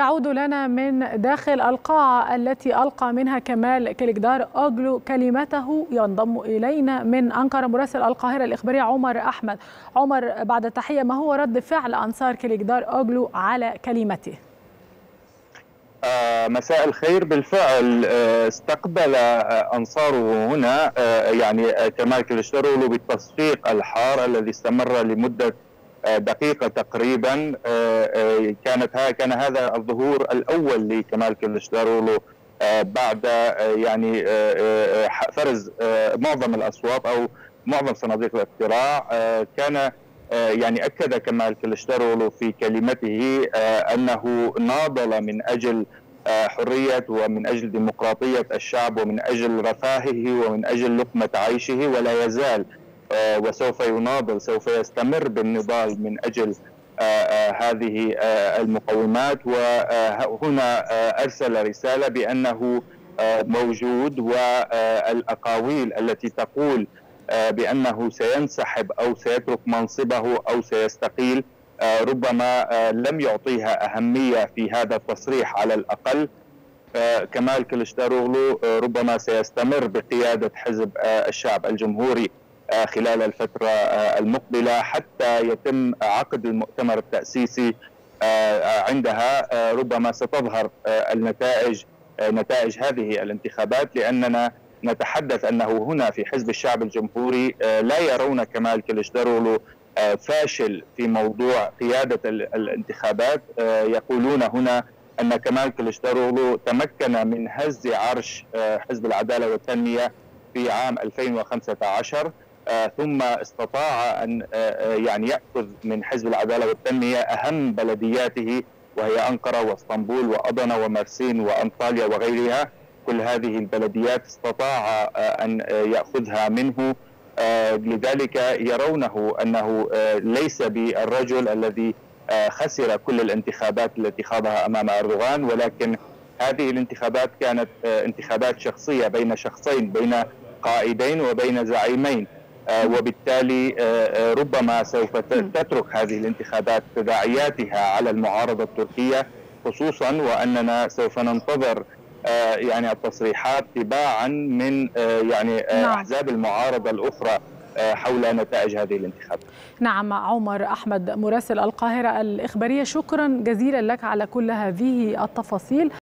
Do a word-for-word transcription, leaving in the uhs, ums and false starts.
ويعود لنا من داخل القاعة التي ألقى منها كمال كليكدار أوغلو كلمته. ينضم إلينا من أنقرة مراسل القاهرة الإخبارية عمر أحمد. عمر، بعد التحية، ما هو رد فعل أنصار كليكدار أوغلو على كلمته؟ آه مساء الخير. بالفعل آه استقبل آه أنصاره هنا آه يعني آه كمال كليكدار بالتصفيق الحار الذي استمر لمدة آه دقيقة تقريبا. آه آه كانت ها كان هذا الظهور الأول لكمال كليكدار آه بعد آه يعني آه فرز آه معظم الأصوات أو معظم صناديق الاقتراع. آه كان يعني أكد كمال كليكدار في كلمته أنه ناضل من أجل حرية ومن أجل ديمقراطية الشعب ومن أجل رفاهه ومن أجل لقمة عيشه، ولا يزال وسوف يناضل، سوف يستمر بالنضال من أجل هذه المقومات. وهنا أرسل رسالة بأنه موجود، والأقاويل التي تقول بأنه سينسحب أو سيترك منصبه أو سيستقيل ربما لم يعطيها أهمية في هذا التصريح. على الأقل كمال كليكدار ربما سيستمر بقيادة حزب الشعب الجمهوري خلال الفترة المقبلة حتى يتم عقد المؤتمر التأسيسي. عندها ربما ستظهر النتائج نتائج هذه الانتخابات، لأننا نتحدث أنه هنا في حزب الشعب الجمهوري لا يرون كمال كليكدار فاشل في موضوع قيادة الانتخابات. يقولون هنا أن كمال كليكدار تمكن من هز عرش حزب العدالة والتنمية في عام ألفين وخمسة عشر، ثم استطاع أن يعني يأخذ من حزب العدالة والتنمية أهم بلدياته، وهي أنقرة واسطنبول وأضنا ومرسين وأنطاليا وغيرها. كل هذه البلديات استطاع أن يأخذها منه. لذلك يرونه أنه ليس بالرجل الذي خسر كل الانتخابات التي خاضها أمام أردوغان، ولكن هذه الانتخابات كانت انتخابات شخصية بين شخصين، بين قائدين وبين زعيمين، وبالتالي ربما سوف تترك هذه الانتخابات تداعياتها على المعارضة التركية، خصوصا وأننا سوف ننتظر يعني التصريحات تباعا من يعني أحزاب المعارضة الأخرى حول نتائج هذه الانتخابات. نعم، عمر أحمد مراسل القاهرة الإخبارية، شكرا جزيلا لك على كل هذه التفاصيل.